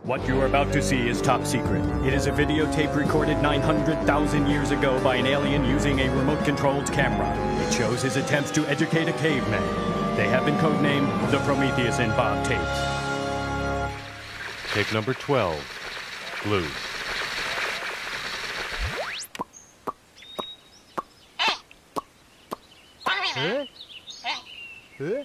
What you are about to see is top secret. It is a videotape recorded 900,000 years ago by an alien using a remote-controlled camera. It shows his attempts to educate a caveman. They have been codenamed the Prometheus and Bob tapes. Tape number 12, Blue. Huh? Huh?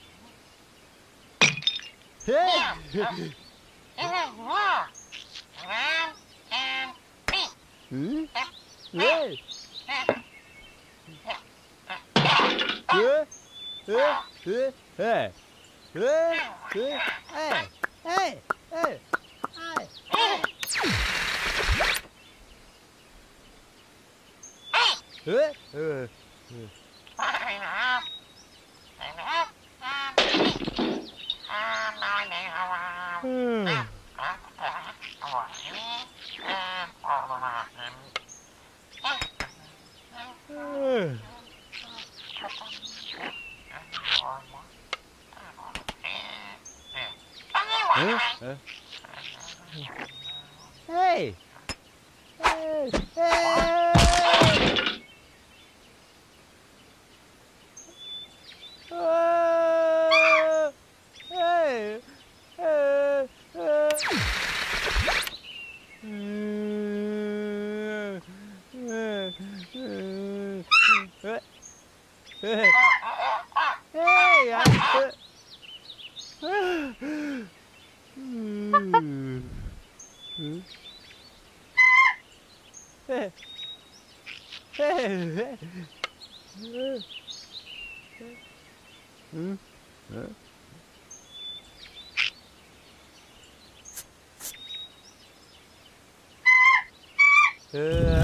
Hey! Hey! Hey! Oh! Hey! Hey! Hey!